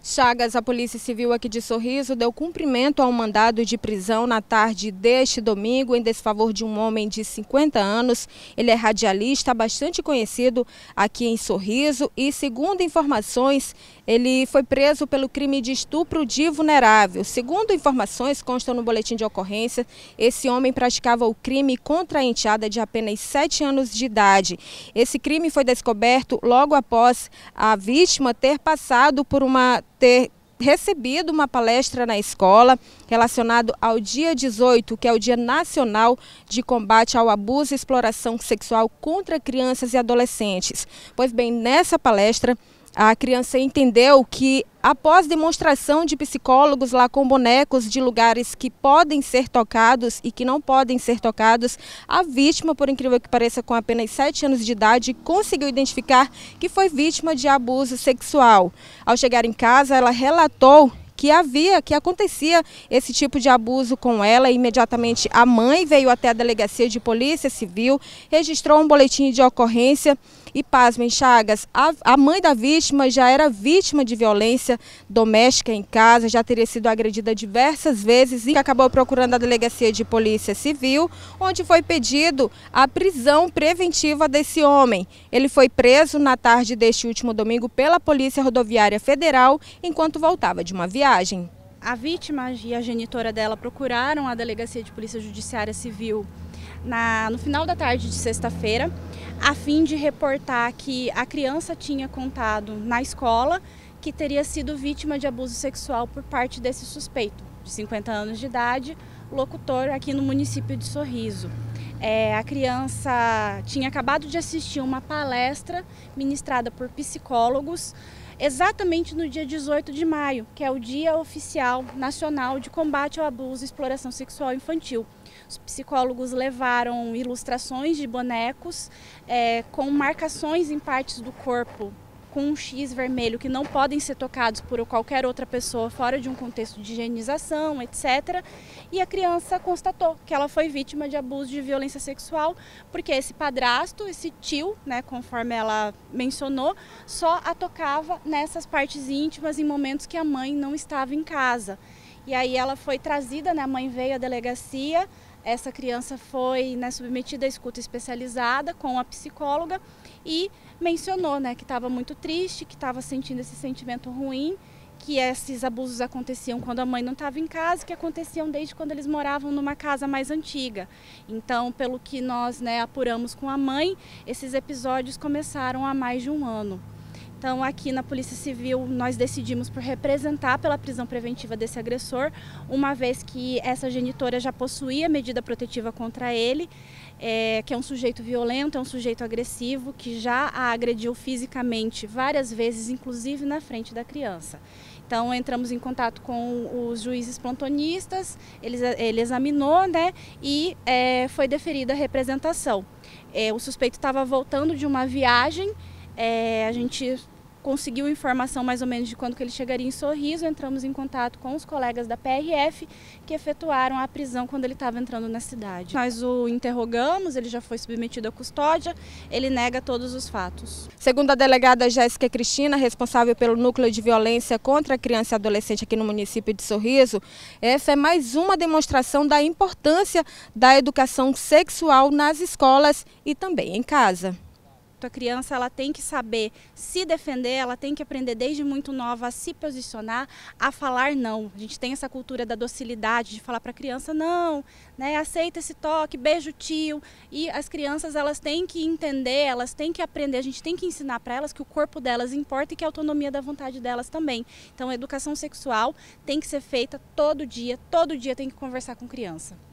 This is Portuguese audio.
Chagas, a Polícia Civil aqui de Sorriso deu cumprimento ao mandado de prisão na tarde deste domingo em desfavor de um homem de 50 anos. Ele é radialista, bastante conhecido aqui em Sorriso e, segundo informações, ele foi preso pelo crime de estupro de vulnerável. Segundo informações constam no boletim de ocorrência, esse homem praticava o crime contra a enteada de apenas 7 anos de idade. Esse crime foi descoberto logo após a vítima ter recebido uma palestra na escola relacionado ao dia 18, que é o Dia Nacional de Combate ao Abuso e Exploração Sexual contra Crianças e Adolescentes. Pois bem, nessa palestra, a criança entendeu que, após demonstração de psicólogos lá com bonecos de lugares que podem ser tocados e que não podem ser tocados, a vítima, por incrível que pareça, com apenas 7 anos de idade, conseguiu identificar que foi vítima de abuso sexual. Ao chegar em casa, ela relatou que acontecia esse tipo de abuso com ela. Imediatamente a mãe veio até a delegacia de polícia civil, registrou um boletim de ocorrência e, pasmem, Chagas, a mãe da vítima já era vítima de violência doméstica em casa, já teria sido agredida diversas vezes e acabou procurando a delegacia de polícia civil, onde foi pedido a prisão preventiva desse homem. Ele foi preso na tarde deste último domingo pela Polícia Rodoviária Federal enquanto voltava de uma viagem. A vítima e a genitora dela procuraram a Delegacia de Polícia Judiciária Civil no final da tarde de sexta-feira, a fim de reportar que a criança tinha contado na escola que teria sido vítima de abuso sexual por parte desse suspeito, de 50 anos de idade, locutor aqui no município de Sorriso. A criança tinha acabado de assistir uma palestra ministrada por psicólogos exatamente no dia 18 de maio, que é o Dia Oficial Nacional de Combate ao Abuso e Exploração Sexual Infantil. Os psicólogos levaram ilustrações de bonecos com marcações em partes do corpo com um X vermelho que não podem ser tocados por qualquer outra pessoa fora de um contexto de higienização, etc. E a criança constatou que ela foi vítima de abuso de violência sexual, porque esse padrasto, esse tio, conforme ela mencionou, só a tocava nessas partes íntimas em momentos que a mãe não estava em casa. E aí ela foi trazida, a mãe veio à delegacia, essa criança foi submetida à escuta especializada com a psicóloga e mencionou que estava muito triste, que estava sentindo esse sentimento ruim, que esses abusos aconteciam quando a mãe não estava em casa, que aconteciam desde quando eles moravam numa casa mais antiga. Então, pelo que nós apuramos com a mãe, esses episódios começaram há mais de um ano. Então, aqui na Polícia Civil, nós decidimos por representar pela prisão preventiva desse agressor, uma vez que essa genitora já possuía medida protetiva contra ele, que é um sujeito violento, é um sujeito agressivo, que já a agrediu fisicamente várias vezes, inclusive na frente da criança. Então, entramos em contato com os juízes plantonistas, ele examinou, e foi deferida a representação. O suspeito estava voltando de uma viagem. A gente conseguiu informação mais ou menos de quando que ele chegaria em Sorriso, entramos em contato com os colegas da PRF que efetuaram a prisão quando ele estava entrando na cidade. Nós o interrogamos, ele já foi submetido à custódia, ele nega todos os fatos. Segundo a delegada Jéssica Cristina, responsável pelo Núcleo de Violência contra a Criança e Adolescente aqui no município de Sorriso, essa é mais uma demonstração da importância da educação sexual nas escolas e também em casa. A criança ela tem que saber se defender, ela tem que aprender desde muito nova a se posicionar, a falar não. A gente tem essa cultura da docilidade, de falar para a criança não, aceita esse toque, beija o tio. E as crianças elas têm que entender, elas têm que aprender, a gente tem que ensinar para elas que o corpo delas importa e que a autonomia da vontade delas também. Então a educação sexual tem que ser feita todo dia tem que conversar com criança.